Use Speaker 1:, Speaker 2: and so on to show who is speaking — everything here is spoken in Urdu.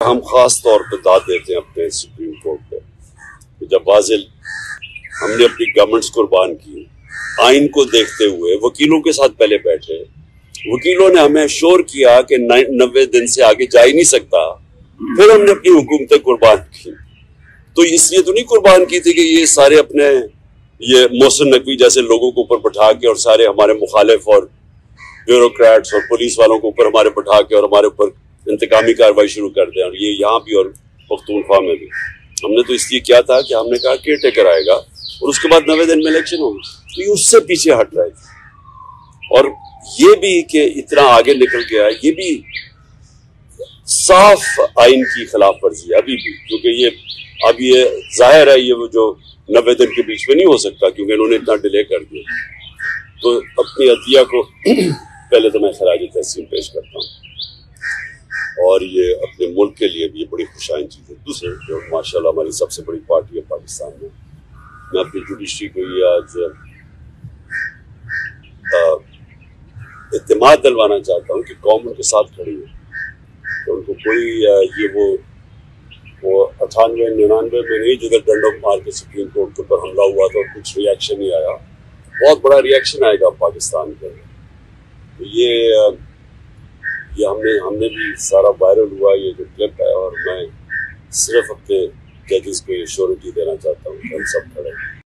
Speaker 1: ہم خاص طور پہ داد دیتے ہیں اپنے سپریم کورٹ پہ، جب واضح ہم نے اپنی گورنمنٹس قربان کی، آئین کو دیکھتے ہوئے وکیلوں کے ساتھ پہلے بیٹھے، وکیلوں نے ہمیں شور کیا کہ 90 دن سے آگے جا ہی نہیں سکتا، پھر ہم نے اپنی حکومتیں قربان کی۔ تو اس لیے تو نہیں قربان کی تھی کہ یہ سارے اپنے یہ محسن نقوی جیسے لوگوں کو اوپر بٹھا کے اور سارے ہمارے مخالف اور بیوروکریٹس اور پولیس والوں کو اوپر ہمارے بٹھا کے اور ہمارے اوپر انتقامی کارروائی شروع کر دیں، اور یہ یہاں بھی اور پختونخوا میں بھی۔ ہم نے تو اس لیے کیا تھا کہ ہم نے کہا کیئر ٹیکر آئے گا اور اس کے بعد 90 دن میں الیکشن ہوگی، تو یہ اس سے پیچھے ہٹ رہے تھے۔ اور یہ بھی کہ اتنا آگے نکل گیا، یہ بھی صاف آئین کی خلاف ورزی ہے ابھی بھی، کیونکہ اب یہ ظاہر ہے یہ وہ جو 90 دن کے بیچ میں نہیں ہو سکتا کیونکہ انہوں نے اتنا ڈیلے کر دیا۔ تو اپنی عدلیہ کو پہلے تو میں خراج تحسین پیش کرتا ہوں، اور یہ اپنے ملک کے لیے بھی یہ بڑی خوشائن چیز ہے۔ دوسرے جو ماشاءاللہ ہماری سب سے بڑی پارٹی ہے پاکستان میں اپنی جوڈیشری کو یہ آج اعتماد دلوانا چاہتا ہوں کہ قوم ان کے ساتھ کھڑی ہے، تو ان کو کوئی یہ وہ 98 99 میں نہیں جدھر ڈنڈوں مار کے سپریم کورٹ کے اوپر حملہ ہوا تھا اور کچھ ری ایکشن نہیں آیا، بہت بڑا ری ایکشن آئے گا پاکستان کے اندر۔ تو یہ ہم نے بھی سارا وائرل ہوا یہ جو کلپ ہے، اور میں صرف اپنے ججز کو یہ شیورٹی دینا چاہتا ہوں کہ ہم سب کھڑے ہیں۔